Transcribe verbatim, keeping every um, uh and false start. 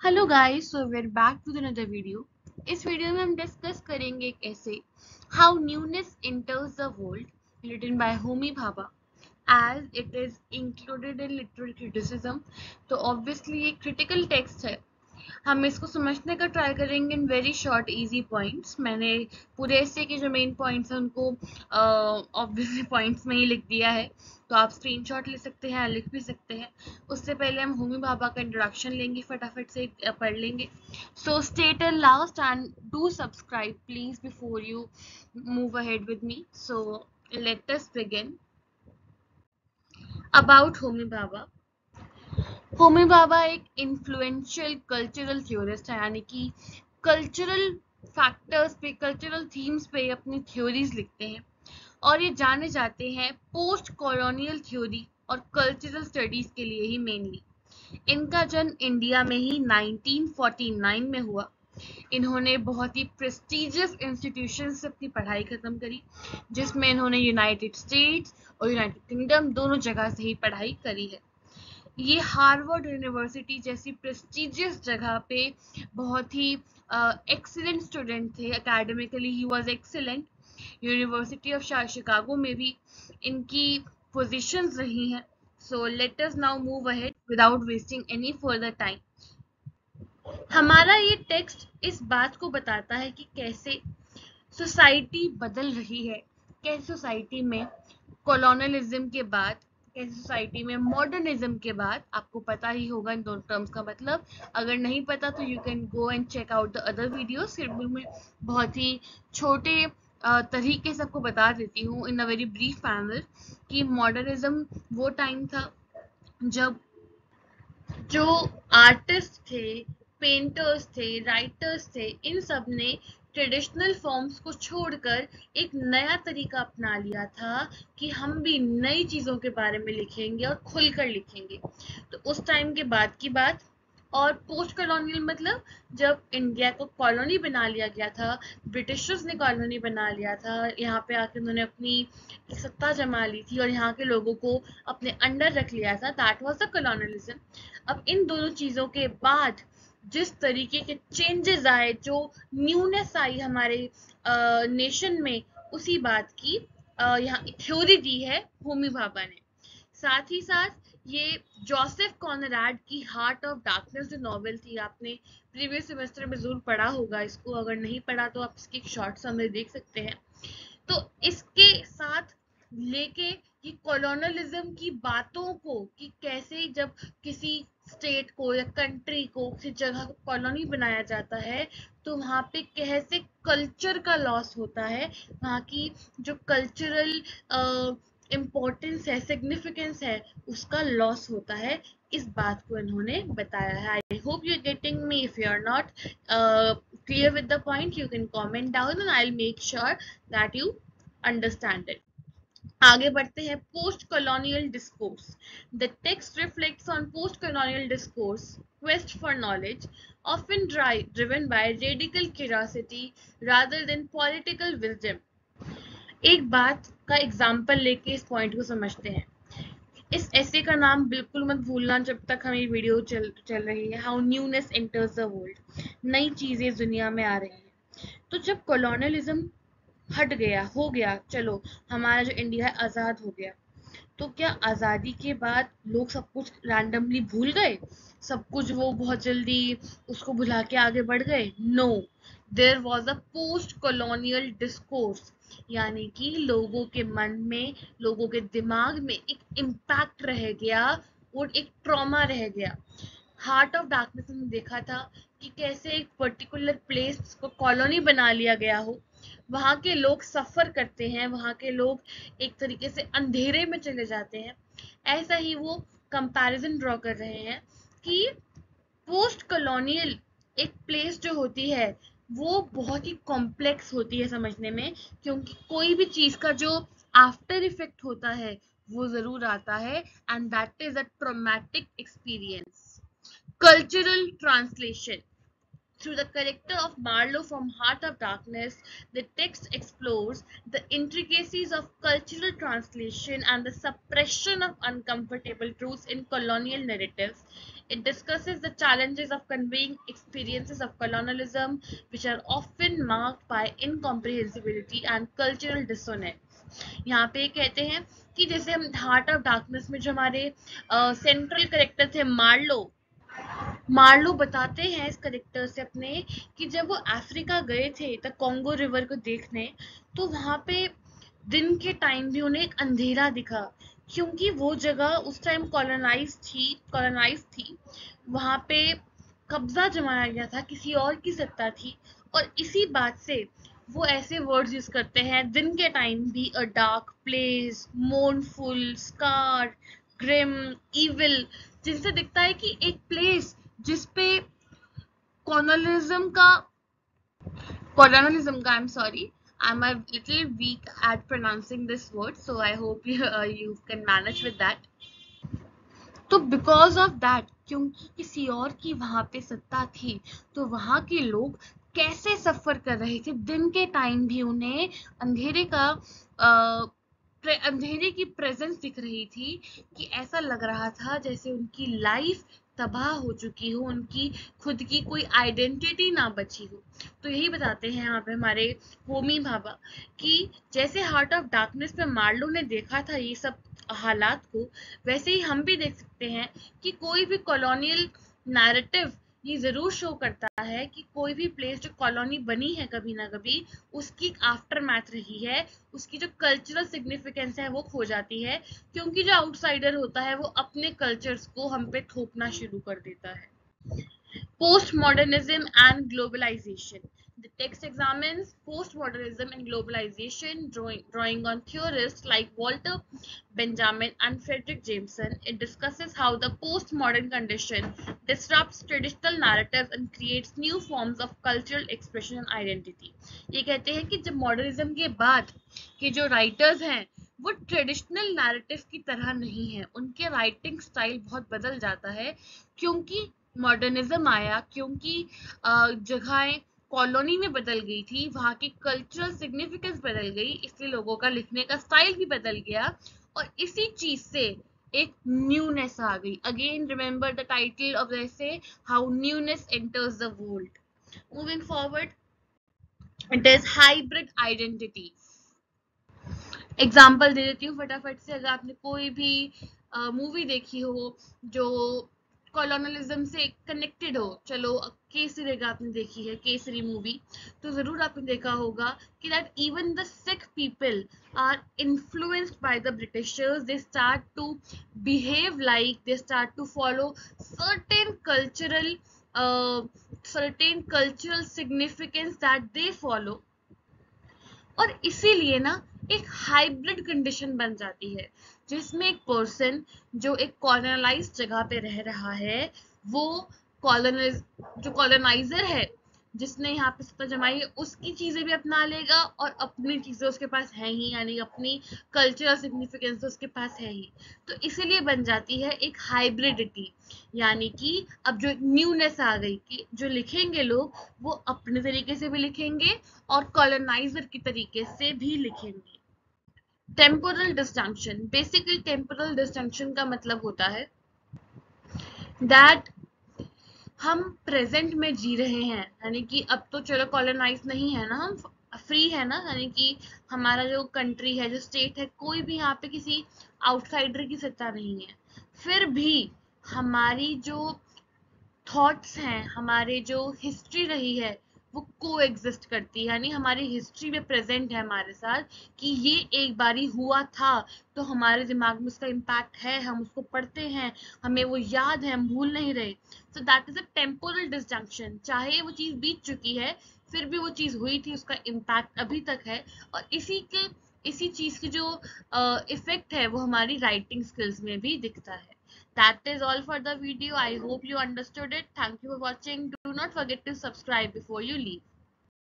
Hello guys, so we're back with another video. इस video में हम डिस्कस करेंगे एक essay how newness enters the world written by Homi Bhabha as it is included in literary criticism. तो obviously ये critical text है। हम इसको समझने का ट्राई करेंगे in very short easy points. मैंने पूरे ऐसे के जो मेन पॉइंट्स हैं उनको ऑब्वियसली पॉइंट्स में ही लिख दिया है, तो आप स्क्रीनशॉट ले सकते हैं, लिख भी सकते हैं। उससे पहले हम होमी भाभा का इंट्रोडक्शन लेंगे, फटाफट से अ, पढ़ लेंगे। So stay till last and do subscribe please before you move ahead with me. So let us begin about Homi Bhabha. Homi Bhabha एक इन्फ्लुएंशियल कल्चरल थ्योरिस्ट है, यानी कि कल्चरल फैक्टर्स पे, कल्चरल थीम्स पे अपनी थ्योरीज लिखते हैं और ये जाने जाते हैं पोस्ट कॉलोनियल थ्योरी और कल्चरल स्टडीज के लिए ही मेनली। इनका जन्म इंडिया में ही नाइनटीन फोर्टी नाइन में हुआ। इन्होंने बहुत ही प्रेस्टिजियस इंस्टीट्यूशन से अपनी पढ़ाई खत्म करी, जिसमें इन्होंने यूनाइटेड स्टेट्स और यूनाइटेड किंगडम दोनों जगह से ही पढ़ाई करी है। ये हार्वर्ड यूनिवर्सिटी जैसी प्रेस्टिजियस जगह पे बहुत ही एक्सीलेंट uh, स्टूडेंट थे। एकेडमिकली ही was excellent. University of Chicago में भी इनकी पोजीशंस रही हैं। So let us now move ahead without wasting any further time. हमारा ये टेक्स्ट इस बात को बताता है कि कैसे सोसाइटी बदल रही है, कैसे सोसाइटी में कॉलोनियलिज्म के बाद, कैसे सोसाइटी में मॉडर्निज्म के बाद, आपको पता ही होगा इन दोनों टर्म्स का मतलब। अगर नहीं पता तो you can go and check out the other videos. फिर भी मैं बहुत ही छोटे अ, तरीके से आपको बता देती हूँ in a very brief manner कि मॉडर्निज्म वो टाइम था जब जो आर्टिस्ट थे, पेंटर्स थे, राइटर्स थे, इन सब ने ट्रेडिशनल फॉर्म्स को छोड़कर एक नया तरीका अपना लिया था कि हम भी नई चीज़ों के बारे में लिखेंगे और खुलकर लिखेंगे। तो उस टाइम के बाद की बात। और पोस्ट कॉलोनियल मतलब जब इंडिया को कॉलोनी बना लिया गया था, ब्रिटिशर्स ने कॉलोनी बना लिया था, यहाँ पे आके उन्होंने अपनी सत्ता जमा ली थी और यहाँ के लोगों को अपने अंडर रख लिया था। That was the colonialism. अब इन दोनों चीजों के बाद जिस तरीके के चेंजेस आए, जो न्यूनेस आई हमारे नेशन में, उसी बात की अ, यहाँ थ्योरी दी है होमी भाभा ने। साथ ही साथ ये जोसेफ कॉनराड की हार्ट ऑफ डार्कनेस जो नॉवेल थी, आपने प्रीवियस सेमेस्टर में जरूर पढ़ा होगा इसको। अगर नहीं पढ़ा तो आप इसकी एक शॉर्ट समरी देख सकते हैं। तो इसके साथ लेके ये कॉलोनलिज्म की बातों को, कि कैसे जब किसी स्टेट को या कंट्री को, किसी जगह को कॉलोनी बनाया जाता है, तो वहाँ पे कैसे कल्चर का लॉस होता है, वहाँ की जो कल्चरल इम्पोर्टेंस है, सिग्निफिकेंस है, उसका लॉस होता है। इस बात को इन्होंने बताया है। I hope you are getting me. If you are not clear with the point, you can comment down and I'll make sure that you understand it. आगे बढ़ते हैं। Post colonial discourse. The text reflects on post colonial discourse quest for knowledge, often driven by radical curiosity rather than political wisdom. एक बात का example लेके इस point को समझते हैं। इस ऐसे का नाम बिल्कुल मत भूलना जब तक हमें वीडियो चल चल रही है। How newness enters the world, नई चीजें दुनिया में आ रही हैं। तो जब कॉलोनियलिज्म हट गया, हो गया, चलो हमारा जो इंडिया है आजाद हो गया, तो क्या आजादी के बाद लोग सब कुछ रैंडमली भूल गए, सब कुछ वो बहुत जल्दी उसको भुला के आगे बढ़ गए? No, there was a post colonial discourse, यानी कि लोगों के मन में, लोगों के दिमाग में एक इम्पैक्ट रह गया और एक ट्रॉमा रह गया। हार्ट ऑफ डार्कनेस में देखा था कि कैसे एक पर्टिकुलर प्लेस को कॉलोनी बना लिया गया हो, वहाँ के लोग सफर करते हैं, वहाँ के लोग एक तरीके से अंधेरे में चले जाते हैं। ऐसा ही वो कंपैरिजन ड्रॉ कर रहे हैं कि पोस्ट कॉलोनियल एक प्लेस जो होती है वो बहुत ही कॉम्प्लेक्स होती है समझने में, क्योंकि कोई भी चीज का जो आफ्टर इफेक्ट होता है वो जरूर आता है, and that is a traumatic experience. Cultural translation. Through the character of Marlowe from Heart of Darkness, the text explores the intricacies of cultural translation and the suppression of uncomfortable truths in colonial narratives. It discusses the challenges of conveying experiences of colonialism, which are often marked by incomprehensibility and cultural dissonance. यहाँ पे कहते हैं कि जैसे हम heart of Darkness में जो हमारे सेंट्रल कैरेक्टर थे मार्लो, मार्लो बताते हैं इस करेक्टर से अपने कि जब वो अफ्रीका गए थे द कॉन्गो रिवर को देखने, तो वहां पे दिन के टाइम भी उन्हें एक अंधेरा दिखा, क्योंकि वो जगह उस टाइम कॉलोनाइज थी कॉलोनाइज थी वहां पे कब्जा जमाया गया था, किसी और की सत्ता थी। और इसी बात से वो ऐसे वर्ड्स यूज करते हैं दिन के टाइम भी, a dark place, mournful, scar, grim, evil, जिनसे दिखता है कि एक प्लेस जिसपे कॉलोनिज्म का colonialism का I'm sorry, I'm a little weak at pronouncing this word, so I hope you, uh, you can manage with that. तो बिकॉज ऑफ दैट, क्योंकि किसी और की वहां पे सत्ता थी, तो वहां के लोग कैसे सफर कर रहे थे, दिन के टाइम भी उन्हें अंधेरे का आ, अंधेरे की प्रेजेंस दिख रही थी, कि ऐसा लग रहा था जैसे उनकी लाइफ तबाह हो चुकी हो, उनकी खुद की कोई आइडेंटिटी ना बची हो। तो यही बताते हैं यहाँ पे हमारे होमी भाभा कि जैसे हार्ट ऑफ डार्कनेस में मार्लो ने देखा था ये सब हालात को, वैसे ही हम भी देख सकते हैं कि कोई भी कॉलोनियल नैरेटिव ये जरूर शो करता है कि कोई भी प्लेस जो कॉलोनी बनी है कभी ना कभी, उसकी आफ्टर मैथ रही है, उसकी जो कल्चरल सिग्निफिकेंस है वो खो जाती है, क्योंकि जो आउटसाइडर होता है वो अपने कल्चर्स को हम पे थोपना शुरू कर देता है। Postmodernism and globalization. The text examines postmodernism and globalization, drawing, drawing on theorists like Walter Benjamin and Frederick Jameson. It discusses how the postmodern condition disrupts traditional narratives and creates new forms of cultural expression and identity. ये कहते हैं कि जब modernism के बाद के जो writers हैं वो ट्रेडिशनल नैरेटिव की तरह नहीं है, उनके राइटिंग स्टाइल बहुत बदल जाता है, क्योंकि मॉडर्निज्म आया, क्योंकि जगहें कॉलोनी में बदल गई थी, वहाँ की कल्चरल सिग्निफिकेंस बदल गई, इसलिए लोगों का लिखने का स्टाइल भी बदल गया, और इसी चीज से एक न्यूनेस आ गई। Again remember the title of the essay, how newness enters the world. Moving forward, it is hybrid identity. Example दे देती हूँ फटाफट से। अगर आपने कोई भी मूवी uh, देखी हो जो कॉलोनलिज्म से कनेक्टेड हो, चलो केसरी का आपने देखी है, केसरी मूवी, तो जरूर आपने देखा होगा कि that even the Sikh people are influenced by the Britishers, they start to behave like, they start to follow certain cultural certain cultural significance that they follow, और इसीलिए ना एक हाइब्रिड कंडीशन बन जाती है, जिसमें एक पर्सन जो एक कॉलोनाइज जगह पे रह रहा है, वो कॉलोनाइज जो कॉलोनाइजर है जिसने यहाँ पे सत्ता जमाई है, उसकी चीजें भी अपना लेगा और अपनी चीजें उसके पास है ही, यानी अपनी कल्चरल सिग्निफिकेंस उसके पास है ही। तो इसीलिए बन जाती है एक हाइब्रिडिटी, यानी कि अब जो न्यूनेस आ गई कि जो लिखेंगे लोग वो अपने तरीके से भी लिखेंगे और कॉलोनाइजर की तरीके से भी लिखेंगे। Temporal disjunction, basically temporal disjunction का मतलब होता है दैट हम प्रेजेंट में जी रहे हैं, यानी कि अब तो चलो कॉलोनाइज नहीं है ना, हम फ्री है ना, यानी कि हमारा जो कंट्री है, जो स्टेट है, कोई भी यहाँ पे किसी आउटसाइडर की सत्ता नहीं है, फिर भी हमारी जो थॉट्स हैं, हमारे जो हिस्ट्री रही है वो को एग्जिस्ट करती है, यानी हमारी हिस्ट्री में प्रेजेंट है हमारे साथ कि ये एक बारी हुआ था, तो हमारे दिमाग में उसका इम्पैक्ट है, हम उसको पढ़ते हैं, हमें वो याद है, हम भूल नहीं रहे। So that is a temporal disjunction, चाहे वो चीज बीत चुकी है फिर भी वो चीज हुई थी, उसका इम्पैक्ट अभी तक है, और इसी के इसी चीज की जो इफेक्ट uh, है वो हमारी राइटिंग स्किल्स में भी दिखता है। That is all for the video. I hope you understood it. Thank you for watching. Do not forget to subscribe before you leave.